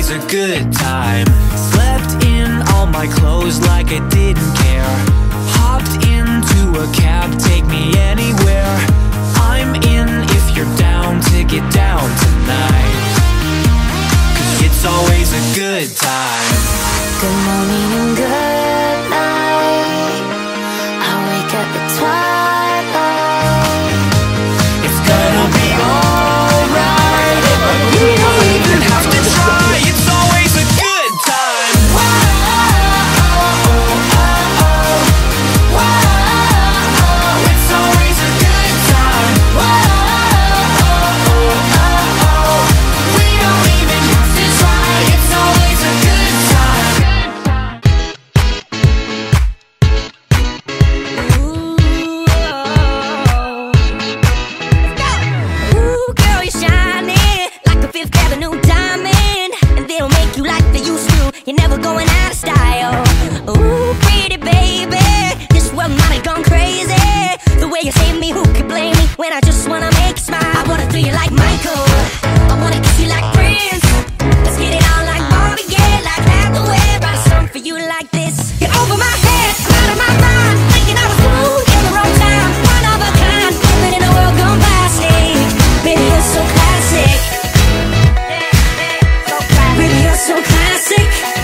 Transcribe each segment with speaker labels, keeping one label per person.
Speaker 1: always a good time. Slept in all my clothes like I didn't care. Hopped into a cab, take me anywhere. I'm in if you're down to get down tonight, 'cause it's always a good time.
Speaker 2: Good morning and good night. I wake up at twilight.
Speaker 1: It's gonna be alright. We don't even have to try. It's always a good time. It's always a good time. We don't even have to try. It's always a good time.
Speaker 2: Ooh, girl, you're shining like a Fifth Avenue diamond, and they don't make you like they used to. You're never going out of style. Ooh, pretty baby, this world might have gone crazy. The way you save me, who could blame me when I just wanna make you smile? I wanna do you like Michael, I wanna kiss you like Prince. Let's get it on like Marvin Gaye, like Hathaway. Write a song for you like this. You're over my head, I'm out of my mind, thinking I was cool in the wrong time. One of a kind, living in a world gone plastic. Baby, you're so classic. Baby, you're so classic.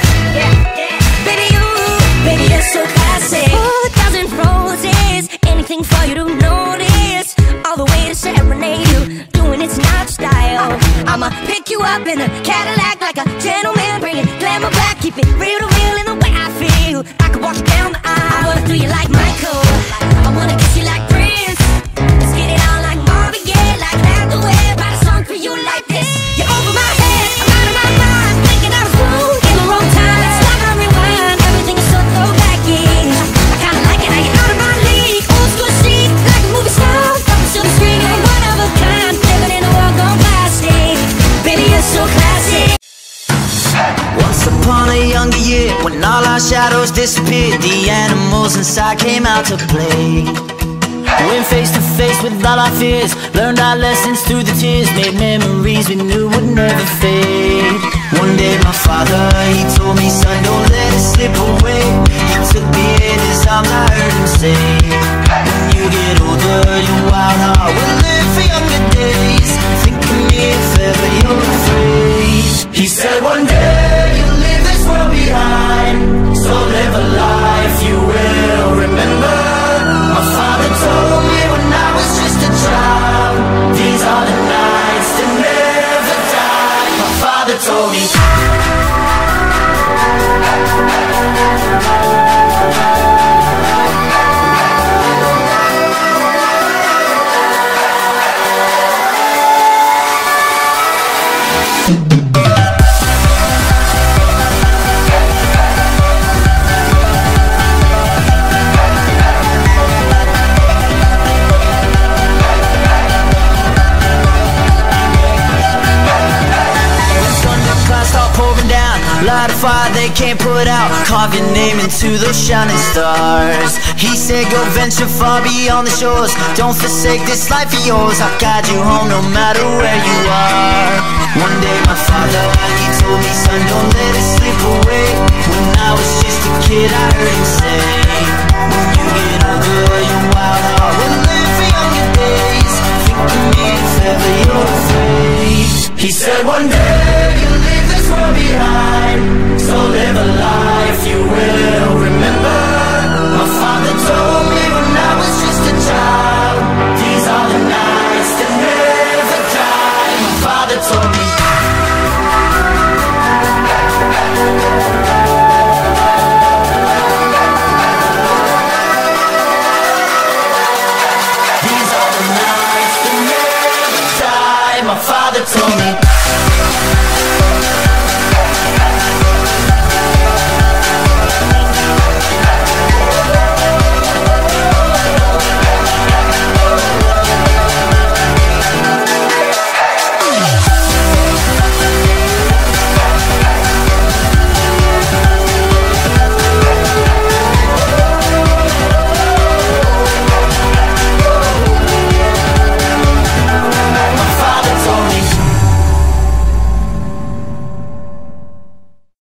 Speaker 2: Baby, you're so classic. 4,000 roses, anything for you to notice. All the way to serenade you, doing it's not style. I'ma pick you up in a Cadillac like a gentleman, bring it glamour back, keep it real to real in the way I feel. I could walk you down the aisle. I wanna do you like Michael, I wanna kiss you like Prince. Let's get it on like Marvin Gaye, like Hathaway. Write a song for you like this. You're over my head, I'm out of my mind, thinking I was cool in the wrong time. It's like I rewind, everything is so throwbacky. I kinda like it how you're out of my league. Old school chic, like a movie star, up to the screen. You're one of a kind, living in a world gone plastic. Baby, you're so classic.
Speaker 3: Once upon a younger year, when all our shadows disappeared, the animals inside came out to play. Went face to face with all our fears, learned our lessons through the tears, made memories we knew would never fade. One day my father, he told me, son, don't let it slip away. He took me in his arms, I heard him say, when you get older, your wild heart will live for younger days. Think of me if ever you're afraid. He said one day you'll leave this world behind, so live a life you will remember. My father told me when I was just a child, these are the nights that never die. My father told me. Light a fire they can't put out, carve your name into those shining stars. He said go venture far beyond the shores, don't forsake this life of yours. I'll guide you home no matter where you are. One day my father, he told me, son, don't let it slip away. When I was just a kid I heard him say, when you get older your wild heart will live for younger days. Think of me if ever you're afraid. He said one day